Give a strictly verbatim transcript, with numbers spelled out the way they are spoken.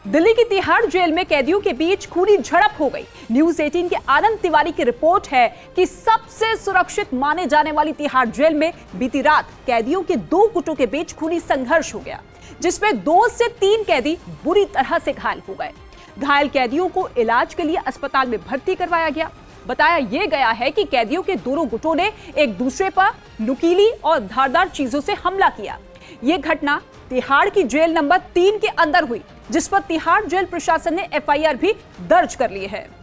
दिल्ली की तिहाड़ जेल में कैदियों के बीच खूनी झड़प हो गई। न्यूज अठारह के आनंद तिवारी की रिपोर्ट है कि सबसे सुरक्षित माने जाने वाली तिहाड़ जेल में बीती रात कैदियों के दो गुटों के बीच खूनी संघर्ष हो गया, जिसमें दो से तीन कैदी बुरी तरह से घायल हो गए। घायल कैदियों को इलाज के लिए अस्पताल में भर्ती करवाया गया। बताया यह गया है कि कैदियों के दोनों गुटों ने एक दूसरे पर नुकीली और धारदार चीजों से हमला किया। यह घटना तिहाड़ की जेल नंबर तीन के अंदर हुई, जिस पर तिहाड़ जेल प्रशासन ने एफ आई आर भी दर्ज कर ली है।